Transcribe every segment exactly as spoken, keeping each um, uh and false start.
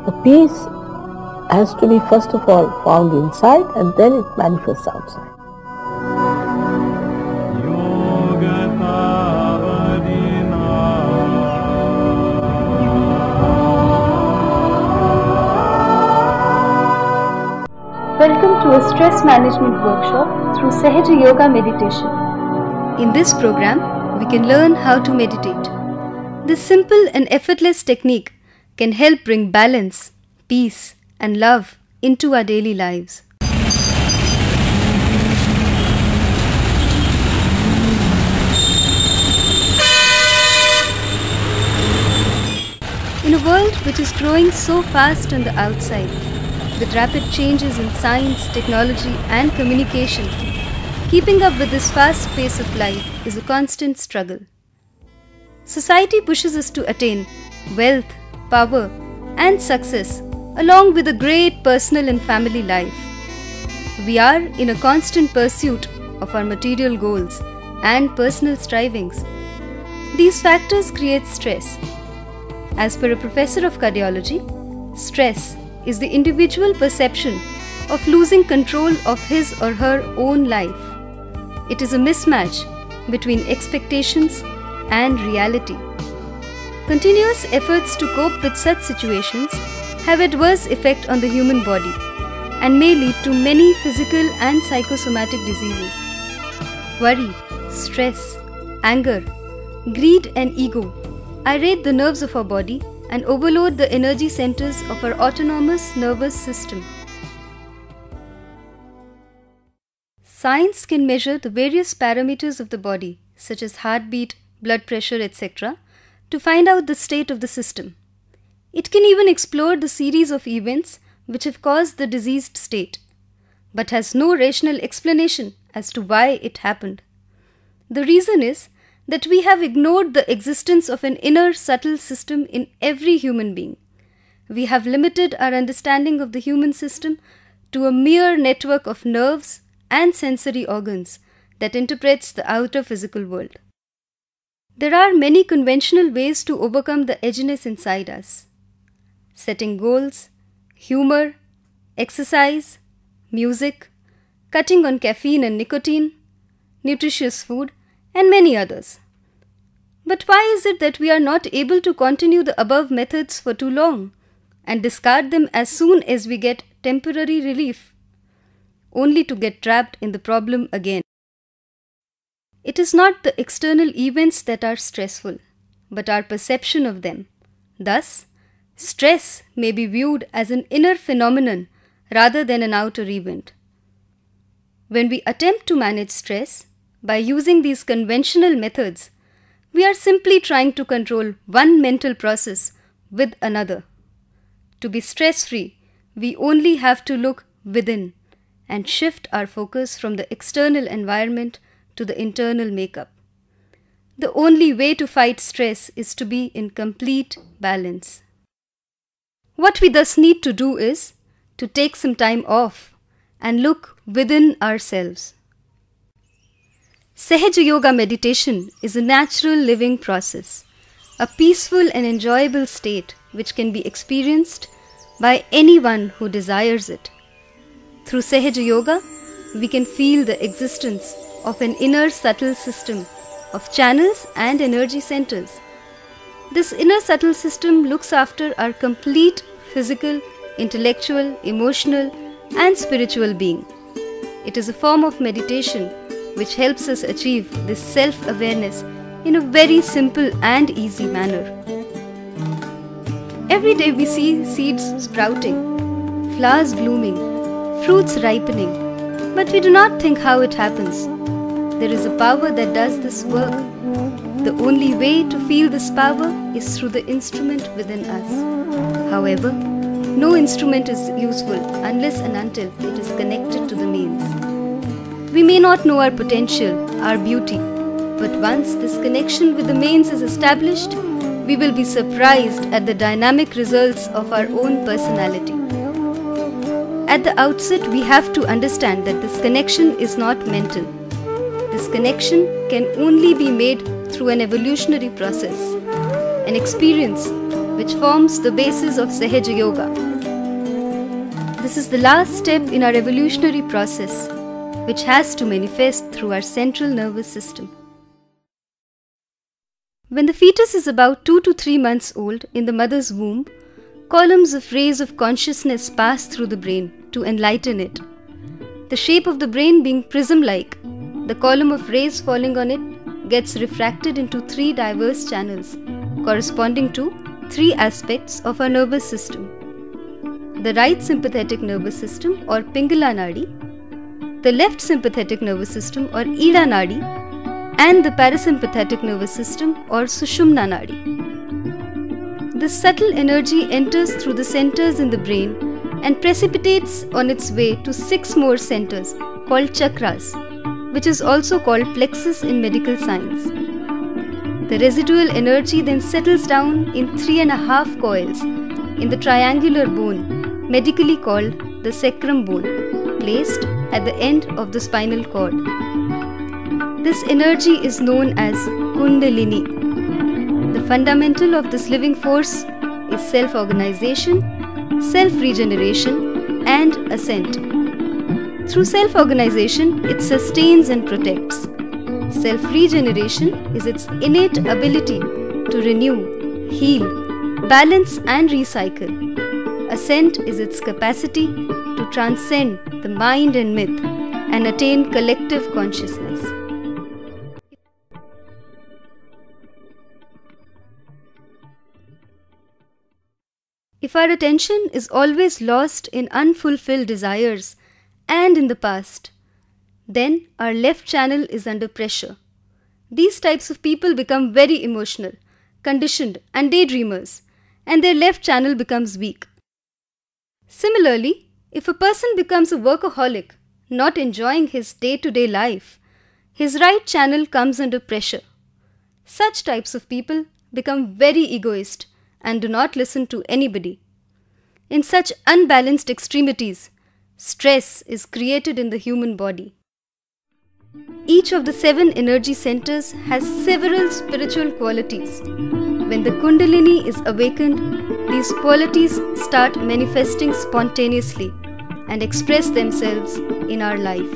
The peace has to be first of all found inside and then it manifests outside. Welcome to a stress management workshop through Sahaja Yoga meditation. In this program, we can learn how to meditate. This simple and effortless technique can help bring balance, peace, and love into our daily lives. In a world which is growing so fast on the outside, with rapid changes in science, technology, and communication, keeping up with this fast pace of life is a constant struggle. Society pushes us to attain wealth, power, and success, along with a great personal and family life. We are in a constant pursuit of our material goals and personal strivings. These factors create stress. As per a professor of cardiology, stress is the individual perception of losing control of his or her own life. It is a mismatch between expectations and reality. Continuous efforts to cope with such situations have adverse effect on the human body and may lead to many physical and psychosomatic diseases. Worry, stress, anger, greed and ego irate the nerves of our body and overload the energy centers of our autonomous nervous system. Science can measure the various parameters of the body, such as heartbeat, blood pressure, et cetera, to find out the state of the system. It can even explore the series of events which have caused the diseased state, but has no rational explanation as to why it happened. The reason is that we have ignored the existence of an inner subtle system in every human being. We have limited our understanding of the human system to a mere network of nerves and sensory organs that interprets the outer physical world. There are many conventional ways to overcome the edginess inside us. Setting goals, humor, exercise, music, cutting on caffeine and nicotine, nutritious food, and many others. But why is it that we are not able to continue the above methods for too long and discard them as soon as we get temporary relief, only to get trapped in the problem again? It is not the external events that are stressful, but our perception of them. Thus, stress may be viewed as an inner phenomenon rather than an outer event. When we attempt to manage stress by using these conventional methods, we are simply trying to control one mental process with another. To be stress-free, we only have to look within and shift our focus from the external environment to the internal makeup. The only way to fight stress is to be in complete balance. What we thus need to do is to take some time off and look within ourselves. Sahaja Yoga meditation is a natural living process, a peaceful and enjoyable state which can be experienced by anyone who desires it. Through Sahaja Yoga, we can feel the existence of an inner subtle system of channels and energy centers. This inner subtle system looks after our complete physical, intellectual, emotional, and spiritual being. It is a form of meditation which helps us achieve this self-awareness in a very simple and easy manner. Every day we see seeds sprouting, flowers blooming, fruits ripening, but we do not think how it happens. There is a power that does this work. The only way to feel this power is through the instrument within us. However, no instrument is useful unless and until it is connected to the mains. We may not know our potential, our beauty, but once this connection with the mains is established, we will be surprised at the dynamic results of our own personality. At the outset, we have to understand that this connection is not mental. This connection can only be made through an evolutionary process, an experience which forms the basis of Sahaja Yoga. This is the last step in our evolutionary process, which has to manifest through our central nervous system. When the fetus is about two to three months old in the mother's womb, columns of rays of consciousness pass through the brain to enlighten it. The shape of the brain being prism-like, the column of rays falling on it gets refracted into three diverse channels, corresponding to three aspects of our nervous system: the right sympathetic nervous system or Pingala Nadi, the left sympathetic nervous system or Ida Nadi, and the parasympathetic nervous system or Sushumna Nadi. This subtle energy enters through the centers in the brain and precipitates on its way to six more centers called chakras, which is also called plexus in medical science. The residual energy then settles down in three and a half coils in the triangular bone, medically called the sacrum bone, placed at the end of the spinal cord. This energy is known as Kundalini. The fundamental of this living force is self-organization, self-regeneration, and ascent. Through self-organization, it sustains and protects. Self-regeneration is its innate ability to renew, heal, balance, and recycle. Ascent is its capacity to transcend the mind and myth and attain collective consciousness. If our attention is always lost in unfulfilled desires and in the past, then our left channel is under pressure. These types of people become very emotional, conditioned, and daydreamers, and their left channel becomes weak. Similarly, if a person becomes a workaholic, not enjoying his day-to-day life, his right channel comes under pressure. Such types of people become very egoist and do not listen to anybody. In such unbalanced extremities, stress is created in the human body. Each of the seven energy centers has several spiritual qualities. When the Kundalini is awakened, these qualities start manifesting spontaneously and express themselves in our life.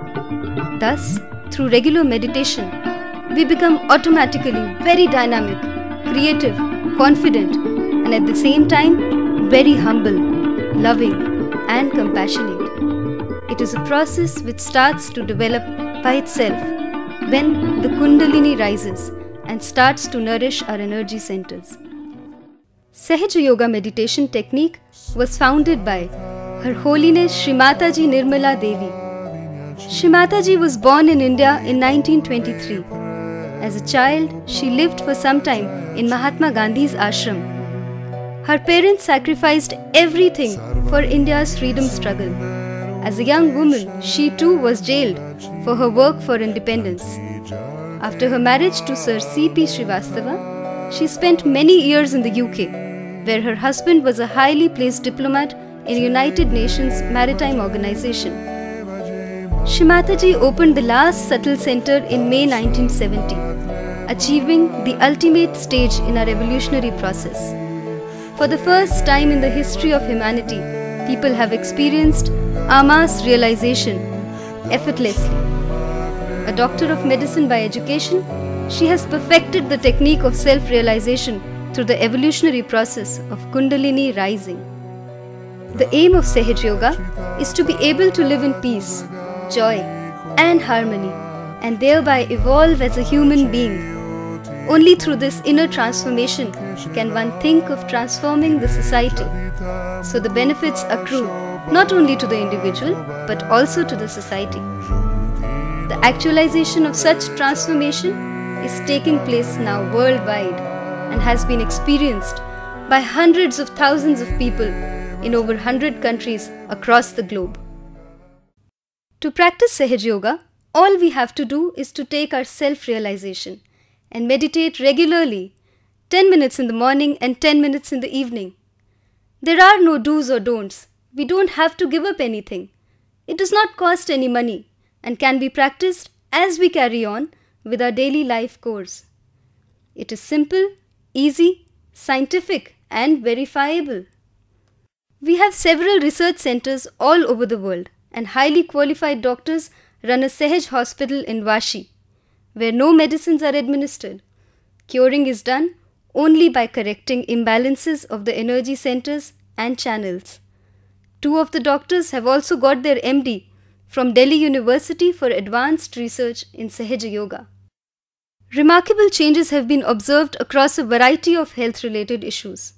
Thus, through regular meditation, we become automatically very dynamic, creative, confident, and at the same time, very humble, loving, and compassionate. It is a process which starts to develop by itself when the Kundalini rises and starts to nourish our energy centers. Sahaja Yoga meditation technique was founded by Her Holiness Shri Mataji Nirmala Devi. Shri Mataji was born in India in nineteen twenty-three. As a child, she lived for some time in Mahatma Gandhi's ashram. Her parents sacrificed everything for India's freedom struggle. As a young woman, she too was jailed for her work for independence. After her marriage to Sir C P Srivastava, she spent many years in the U K, where her husband was a highly placed diplomat in United Nations Maritime Organization. Shri Mataji opened the last subtle center in May nineteen seventy, achieving the ultimate stage in our evolutionary process. For the first time in the history of humanity, people have experienced Ama's realization effortlessly. A doctor of medicine by education, she has perfected the technique of self-realization through the evolutionary process of Kundalini rising. The aim of Sahaja Yoga is to be able to live in peace, joy, and harmony, and thereby evolve as a human being. Only through this inner transformation can one think of transforming the society, so the benefits accrue not only to the individual but also to the society. The actualization of such transformation is taking place now worldwide and has been experienced by hundreds of thousands of people in over one hundred countries across the globe. To practice Sahaja Yoga, all we have to do is to take our self-realization and meditate regularly, ten minutes in the morning and ten minutes in the evening. There are no do's or don'ts. We don't have to give up anything. It does not cost any money and can be practiced as we carry on with our daily life course. It is simple, easy, scientific, and verifiable. We have several research centers all over the world, and highly qualified doctors run a Sahaj hospital in Vashi, where no medicines are administered. Curing is done only by correcting imbalances of the energy centers and channels. Two of the doctors have also got their M D from Delhi University for advanced research in Sahaja Yoga. Remarkable changes have been observed across a variety of health-related issues.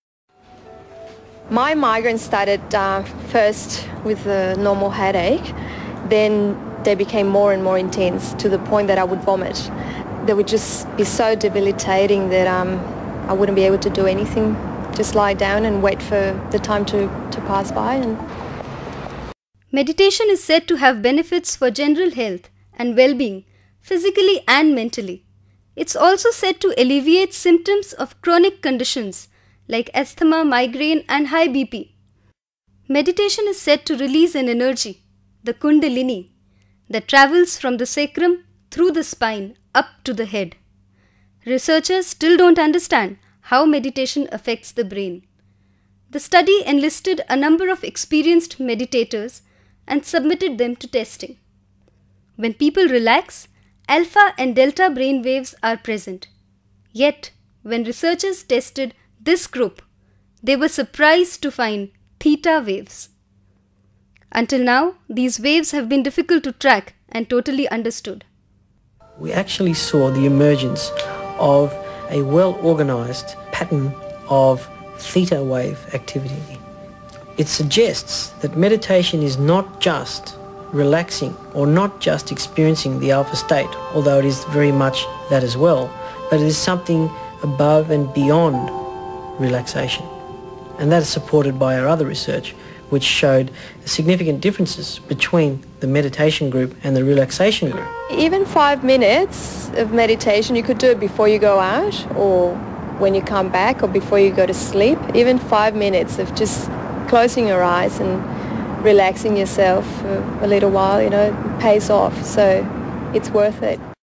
My migraine started uh, first with a normal headache, then they became more and more intense to the point that I would vomit. They would just be so debilitating that um, I wouldn't be able to do anything, just lie down and wait for the time to, to pass by. And meditation is said to have benefits for general health and well-being, physically and mentally. It's also said to alleviate symptoms of chronic conditions like asthma, migraine and high B P. Meditation is said to release an energy, the Kundalini, that travels from the sacrum through the spine up to the head. Researchers still don't understand how meditation affects the brain. The study enlisted a number of experienced meditators and submitted them to testing. When people relax, alpha and delta brain waves are present. Yet, when researchers tested this group, they were surprised to find theta waves. Until now, these waves have been difficult to track and totally understood. We actually saw the emergence of a well-organized pattern of theta wave activity. It suggests that meditation is not just relaxing or not just experiencing the alpha state, although it is very much that as well, but it is something above and beyond relaxation. And that is supported by our other research, which showed significant differences between the meditation group and the relaxation group. even five minutes of meditation, you could do it before you go out or when you come back or before you go to sleep. Even five minutes of just closing your eyes and relaxing yourself for a little while, you know, pays off. So it's worth it.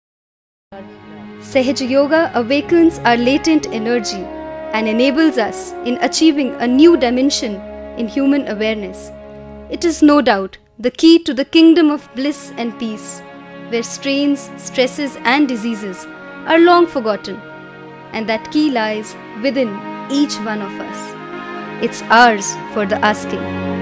Sahaja Yoga awakens our latent energy and enables us in achieving a new dimension in human awareness. It is no doubt the key to the kingdom of bliss and peace, where strains, stresses and diseases are long forgotten, and that key lies within each one of us. It's ours for the asking.